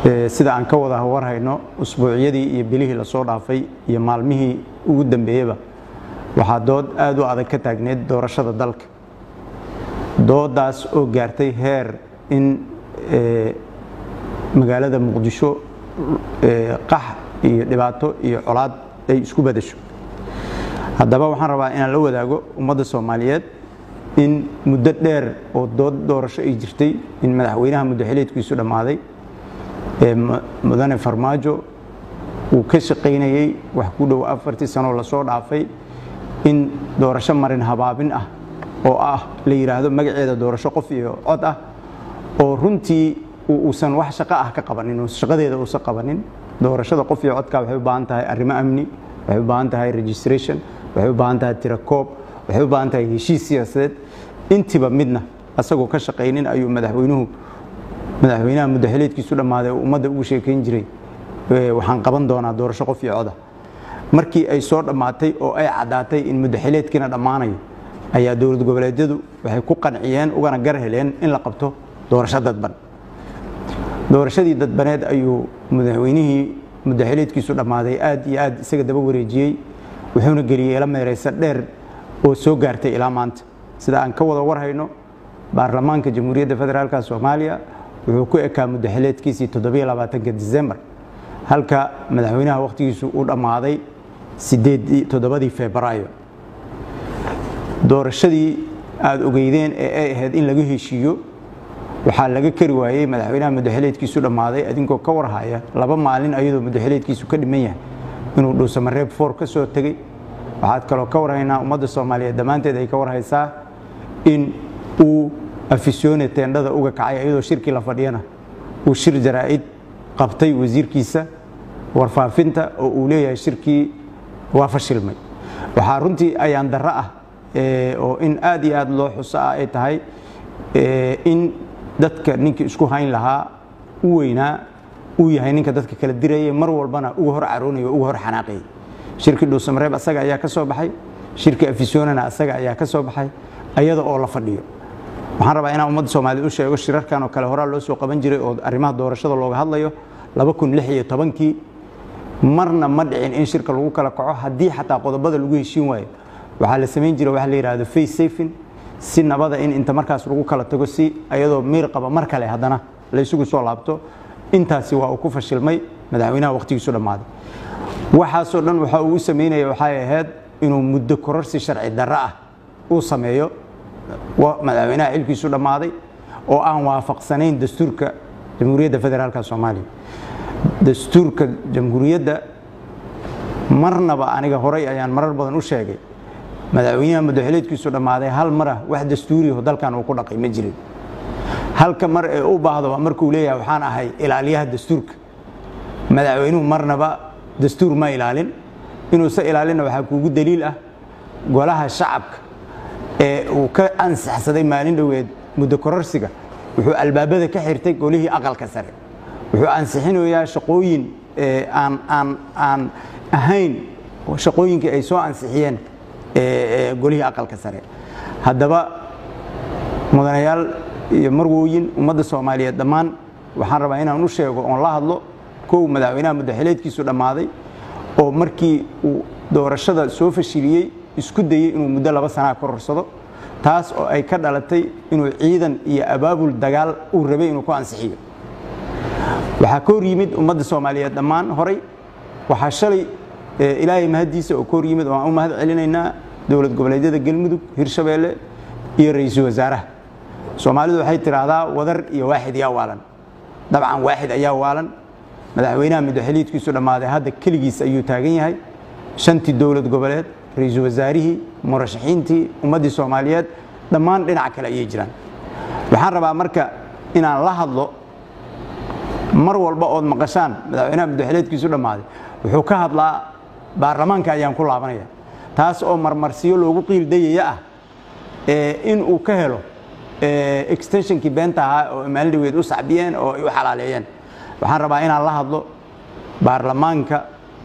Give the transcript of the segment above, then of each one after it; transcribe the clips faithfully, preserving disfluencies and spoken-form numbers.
sida aan ka wada warhayno usbuucyadii iyo bilihii la soo dhaafay iyo maalmihii ugu dambeeyayba waxaa dood aad u adag ka taagneed doorashada dalka doodaas oo gaartay heer in magaalada Muqdisho qax iyo dhibaato iyo colaad ay isku bedesho haddaba waxaan rabaa inaan la wadaago ummadda Soomaaliyeed in muddo dheer oo dood doorasho ay jirtay in madaxweynaha muddaxileedkiisu dhamaaday ee mudane Farmaajo uu ka shaqeynayay wax ku dhow afartii sano la soo dhaafay in doorasho marin habaabin ah oo ah la yiraahdo magaceeda doorasho qof iyo cod ah oo runtii uusan wax shaqo ah ka qabanin oo shaqadeeda uu qabanin doorashada qof iyo codka waxay u baahan tahay arrimo amni waxay u baahan tahay registration waxay u baahan tahay tirakoob waxay u baahan tahay heshiis siyaasadeed intiba midna asagoo ka shaqeynin ayuu madaxweynuhu madaxweynaha muddaxileedkiisu dhamaaday ummadda ugu sheekeyn jiray waxaan qaban doonaa doorasho qof iyo cod ah markii ay soo dhamaatay oo ay cadaatay in muddaxileedkina dhamaanayo ayaa dowlad goboleedyadu waxay ku qanciyeen ugana gar heleen in la qabto doorasho dadban doorashadii dadbaneed ayuu madaxweynihii muddaxileedkiisu dhamaaday aad iyo aad isaga daba wareejiyay wuxuuna geliyay ila meeraysa dheer oo soo gaartay ilaa maanta sida aan ka wada warhayno baarlamaanka jamhuuriyadda federaalka Soomaaliya wuxuu ku ekaa muddaxileedkiisii toddoba iyo labaatanka December halka madaxweynaha waqtigiisu uu dhamaaday sideed iyo toddobadii Febraayo doorashadii aad ogeydeen ee ay ahayd in laga heshiiyo waxaa laga kari waayay madaxweynaha muddaxileedkiisu dhamaaday adinkoo ka warhaya laba maalin ayadoo muddaxileedkiisu ka dhiman yahay inuu dhuusamareeb four ka soo tagay waxaad kaloo ka warhaynaa ummadda Soomaaliyeed dhammaanteed ay ka warhaysaa in uu afisyoone teendhada uga kacay ayadoo shirki la fadhiyana uu shir jaraa'id qabtay wasiirkiisa warfaafinta oo uu leeyahay shirkii waa fashilmay waxaa runtii ayaan darro ah oo in aad iyo aad loo xusaa ay tahay in dadka ninkii isku hayn lahaa u weynaa uu yahay ninka dadka kala dirayay mar walbana uga hor caroonay oo uga hor xanaaqay shirkii dhuusamareeb asaga ayaa ka soo baxay shirkii afisyoonana asaga ayaa ka soo baxay ayada oo la fadhiyo waxaan rabaa inaan ummadda Soomaaliyeed u sheego shirarkan oo kale hore loo soo qaban jiray oo arrimaha doorashada looga hadlayo laba kun lix iyo tobankii marna ma dhicin in shirka lagu kala kaco haddii xataa qodobada lagu heshiin waayo waxaa la sameyn jiray wax la yiraahdo face saving si nabada in inta markaas lagu kala tago si ayadoo miir qaba mar kale haddana la isugu soo laabto intaasi waa uu ku fashilmay madaxweynaha waqtigiisu dhamaaday waxaasoo dhan waxa uu sameeyay waxay ahayd inuu muddo kororsi sharci darro ah uu sameeyo madaxweynaha xilkiisu dhamaaday oo aan waafaqsanayn dastuurka jamhuuriyadda federaalka Soomaaliya dastuurka jamhuuriyadda marnaba aniga horay ayaan marar badan u sheegay madaxweynaha muddaxileedkiisu dhamaaday hal mar ah wax dastuuri ah dalkan uu ku dhaqay ma jirin halka mar ee u baahdo markuu leeyahay waxaan ahay ilaaliyaha dastuurka madaxweynuhu marnaba dastuur ma ilaalin inuu sa ilaalina waxa kuugu daliil ah golaha shacabka ee uu ka ansaxsaday maalin dhaweed muddo kororsiga wuxuu albaabada ka xirtay golihii aqalka sare wuxuu ansixinayaa shaqooyin ee aan aan aan ahayn shaqooyinkii ay soo ansixiyeen ee golihii aqalka sare haddaba mudanayaal iyo marwooyin ummadda Soomaaliyeed dhammaan waxaan rabaa inaan u sheego oo la hadlo koow madaxweynaha muddaxileedkiisu dhamaaday oo markii uu doorashada soo fashiliyay isku dayay inuu muddo laba sano kororsado taas oo ay ka dhalatay inuu ciidan iyo abaabul dagaal uu rabay inuu ku ansixiyo waxa ka hor yimid ummadda Soomaaliyeed dhammaan horay waxa shalay ilaahay mahadiisa oo ka hor yimid oo aan u mahad celinaynaa dowlad goboleedyada Galmudug Hirshabeelle iyo ra'iisul wasaaraha Soomaalidu waxay tiraahdaa wadar iyo waaxid yaa waalan dabcan waaxid ayaa waalan madaxweynaha muddaxileedkiisu dhamaaday hadda kaligiis ayuu taagan yahay shantii dowlad goboleed ra'iisul wasaarihii murashaxiintii ummadda Soomaaliyeed dhammaan dhinac kale ayay jiraan waxaan rabaa marka inaan la hadlo mar walba oo maqashaan madaxweynaha muddaxileedkiisu dhamaaday wuxuu ka hadlaa baarlamaanka ayaan ku laabanaya taas oo marmarsiyo loogu qiil dayaya ah ee in uu ka helo ee extensionki beenta ah oo maalin u sacbiyeen oo ay u xalaaleeyeen waxaan rabaa inaan la hadlo baarlamaanka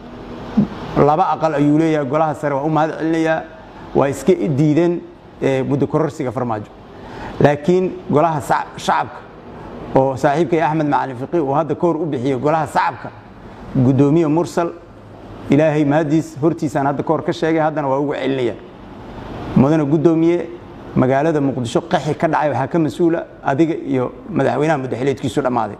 laba aqal ayuu leeyahay golaha sare waa u mahad celinayaa waa iska diideen muddo kororsiga Farmaajo laakiin golaha shacabka oo saaxiibkay Axmed Macalin Fiqi oo hadda koor u bixiyay golaha shacabka gudoomiye mursal ilaahay maadis hortiisaan hadda koor ka sheegay haddana waa ugu celinaya mudana gudoomiye magaalada Muqdisho qaxi ka dhacay waxa ka mas'uula adiga iyo madaxweynaha madaxweynaadkiisu dhamaaday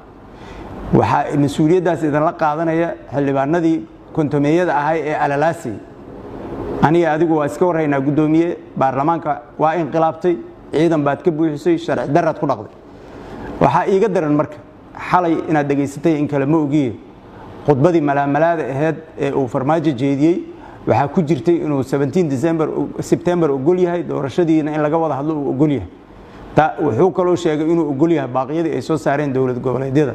waxa mas'uuliyadaas idan la qaadanaya xildhibaanadii kontomeeyada ahay ee alalaasi aniga adigu waa iska warhaynaa gudoomiye baarlamaanka waa inqilaabtay ciidan baad ka buuxisay sharci darrad ku dhaqday waxa iiga daran marka xalay inaad dhageysatay in kale ma ogiye khudbadii malaamalaada ahayd ee uu farmaajo jeediyay waxa ku jirtay inuu seventeen December September ogol yahay doorashadiina in laga wada hadlo uu ogol yahay ta wuxuu kaloo sheegay inuu ogol yahay baaqyadii ay soo saareen dawlad goboleedyada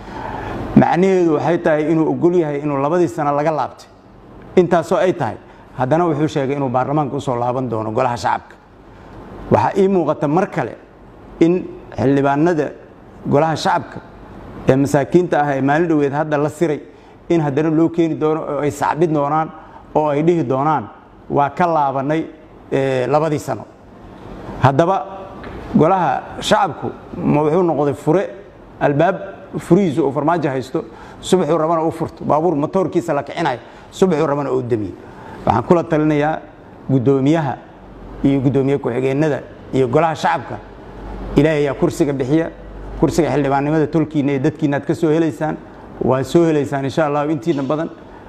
macnaheedu waxay tahay inuu ogol yahay inuu labadii sano laga laabtay intaas oo ay tahay haddana wuxuu sheegay inuu baarlamaanka u soo laaban doono golaha shacabka waxa ii muuqata mar kale in xildhibaanada golaha shacabka ee masaakiinta ah ee maalin dhaweed hadda la siray in haddana loo keeni doono oo ay sacbid doonaan oo ay dhihi doonaan waa ka laabanay labadii sano haddaba golaha shacabku ma wuxuu noqday fure albaab furiisu oo farmaajo haysto subaxu rabana u furto baabuur motorkiisa la kicinayo subaxu rabana oo damiyo waxaan kula talinayaa gudoomiyaha iyo gudoomiye ku-xigeenada iyo golaha shacabka ilaahay ayaa kursiga bixiya kursiga xildhibaannimada tolkiina ee dadkiina aad ka soo helaysaan waa soo helaysaan insha Allah intiina badan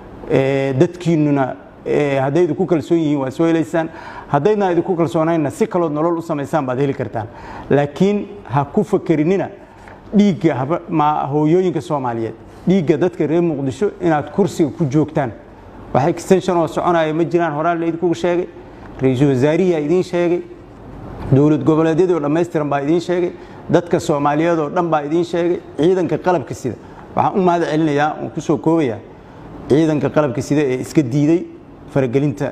ee dadkiinuna hadday idinku kalsoon yihiin waa soo helaysaan haddayna idinku kalsoonayna si kale nolol u sameysaan baad heli kartaan laakiin ha ku fakerinina dhiigga ma hooyooyinka Soomaaliyeed dhiigga dadka reer Muqdisho inaad kursiga ku joogtaan waxa extension oo soconaya ma jiraan horaan la idinku sheegay ra'iisul wasaarihi idin sheegay dawlad goboleedyada oo dhameystiran baa idin sheegay dadka Soomaaliyeed oo dhan baa idin sheegay ciidanka qalabka sida waxaan u mahad celinayaa oo ku soo koobaya ciidanka qalabka sida ee iska diiday faragelinta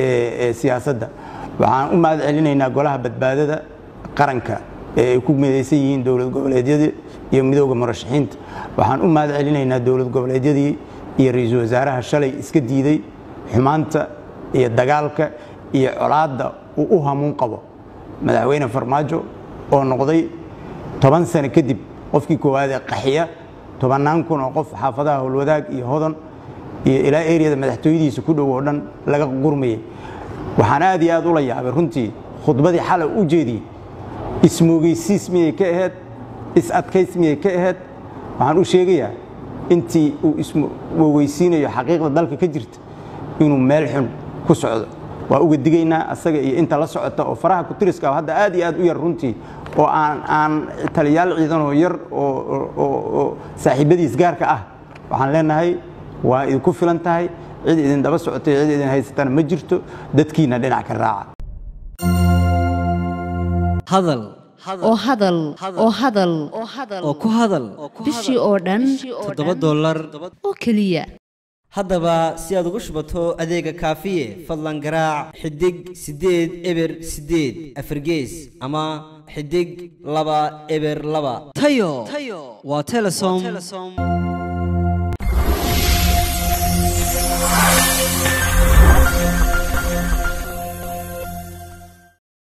ee siyaasadda waxaan u mahad celinaynaa golaha badbaadada qaranka ee ku midaysan yihiin dawlad goboleedyada iyo midowga murashaxiinta waxaan u mahad celinaynaa dawlad goboleedyadii iyo ra'iisul wasaaraha shalay iska diiday xumaanta iyo dagaalka iyo colaadda uu u hamuun qabo madaxweyne farmaajo oo noqday toban sano kadib qofkii koowaad ee qaxiya tobanaan kun oo qof xaafadaha howlwadaag iyo hodan iyo ilaa eeriyada madaxtooyadiisa ku dhow oo dhan laga gurmayay waxaan aad iyo aad u la yaabay runtii khudbadii xalay u jeediyay ismoogeysiis miyay ka ahayd is adkays miyay ka ahayd waxaan u sheegayaa intii uu ismoogeysiinayo xaqiiqda dalka ka jirta inuu meel xun ku socdo waa uga digaynaa asaga iyo inta la socota oo faraha ku tiriska hadda aad iyo aad u yar runtii oo aan aan taliyaal ciidan oo yar oo saaxiibadiis gaarka ah waxaan leenahay waa idinku filan tahay cid idin daba socotay cid idin haysatana ma jirto dadkiina dhinac ka raaca hadal oo hadal oo hadal oo ku hadal bishii oo dhan toddoba dollar oo kaliya haddaba si aad ugu shubato adeega kaafiye fadlan garaac xidig sideed eber sideed afargees ama xidig laba eber laba tayo waa telesom